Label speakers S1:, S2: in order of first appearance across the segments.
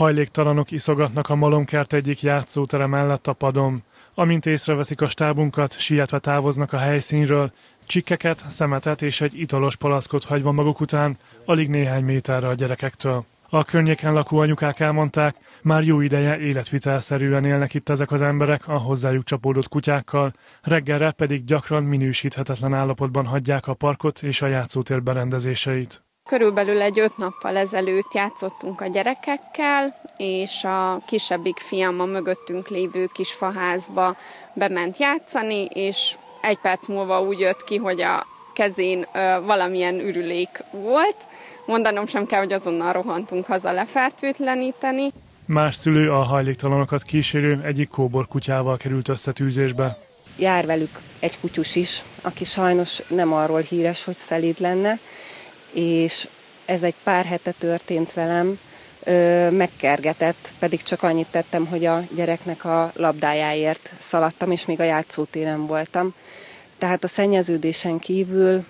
S1: Hajléktalanok iszogatnak a Malomkert egyik játszótere mellett a padon. Amint észreveszik a stábunkat, sietve távoznak a helyszínről, csikkeket, szemetet és egy italos palackot hagyva maguk után, alig néhány méterre a gyerekektől. A környéken lakó anyukák elmondták, már jó ideje életvitelszerűen élnek itt ezek az emberek a hozzájuk csapódott kutyákkal, reggelre pedig gyakran minősíthetetlen állapotban hagyják a parkot és a játszótér berendezéseit.
S2: Körülbelül egy 5 nappal ezelőtt játszottunk a gyerekekkel, és a kisebbik fiam a mögöttünk lévő kis faházba bement játszani, és 1 perc múlva úgy jött ki, hogy a kezén valamilyen ürülék volt. Mondanom sem kell, hogy azonnal rohantunk haza lefertőtleníteni.
S1: Más szülő a hajléktalanokat kísérő egyik kóbor kutyával került összetűzésbe.
S3: Jár velük egy kutyus is, aki sajnos nem arról híres, hogy szelíd lenne, és ez egy pár hete történt velem, megkergetett, pedig csak annyit tettem, hogy a gyereknek a labdájáért szaladtam, és még a játszótéren voltam. Tehát a szennyeződésen kívül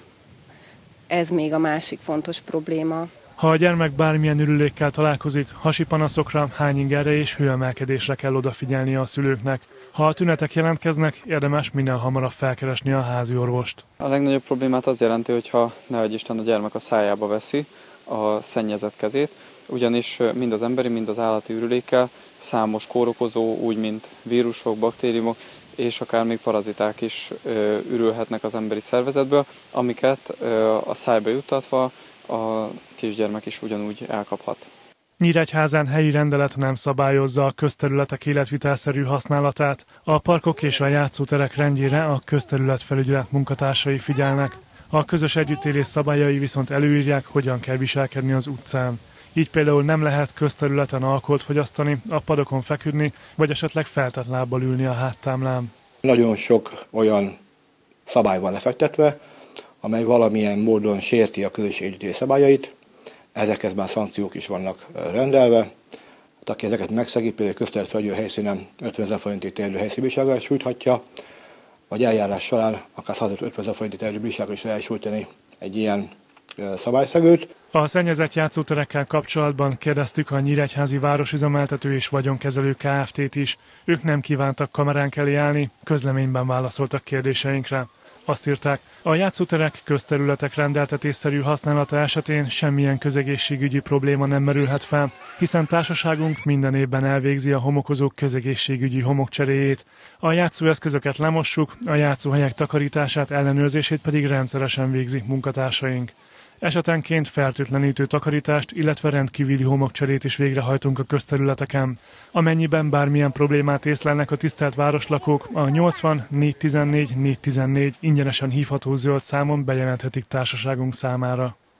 S3: ez még a másik fontos probléma.
S1: Ha a gyermek bármilyen ürülékkel találkozik, hasi panaszokra, hányingerre és hőemelkedésre kell odafigyelnie a szülőknek. Ha a tünetek jelentkeznek, érdemes minél hamarabb felkeresni a házi orvost.
S4: A legnagyobb problémát az jelenti, hogyha nehogy Isten a gyermek a szájába veszi a szennyezett kezét, ugyanis mind az emberi, mind az állati ürülékkel számos kórokozó, úgy mint vírusok, baktériumok és akár még paraziták is ürülhetnek az emberi szervezetből, amiket a szájba juttatva a kisgyermek is ugyanúgy elkaphat.
S1: Nyíregyházán helyi rendelet nem szabályozza a közterületek életvitelszerű használatát. A parkok és a játszóterek rendjére a közterületfelügyelet munkatársai figyelnek. A közös együttélés szabályai viszont előírják, hogyan kell viselkedni az utcán. Így például nem lehet közterületen alkoholt fogyasztani, a padokon feküdni, vagy esetleg feltett lábbal ülni a háttámlán.
S5: Nagyon sok olyan szabály van lefektetve, amely valamilyen módon sérti a közös együttélés szabályait. Ezekhez már szankciók is vannak rendelve. Hát, aki ezeket megszegi, például közterületfelügyelő helyszínen 50 000 forintig terjedő helyszínbírsággal sújthatja, vagy eljárás során akár 150 000 forintig terjedő bírsággal is lehet sújtani egy ilyen szabályszegőt.
S1: A szennyezett játszóterekkel kapcsolatban kérdeztük a Nyíregyházi Városüzemeltető és Vagyonkezelő Kft-t is. Ők nem kívántak kameránk elé állni, közleményben válaszoltak kérdéseinkre. Azt írták, a játszóterek közterületek rendeltetésszerű használata esetén semmilyen közegészségügyi probléma nem merülhet fel, hiszen társaságunk minden évben elvégzi a homokozók közegészségügyi homokcseréjét. A játszóeszközöket lemossuk, a játszóhelyek takarítását, ellenőrzését pedig rendszeresen végzik munkatársaink. Esetenként fertőtlenítő takarítást, illetve rendkívüli homokcserét is végrehajtunk a közterületeken. Amennyiben bármilyen problémát észlelnek a tisztelt városlakók, a 80 414 414 ingyenesen hívható zöld számon bejelenthetik társaságunk számára.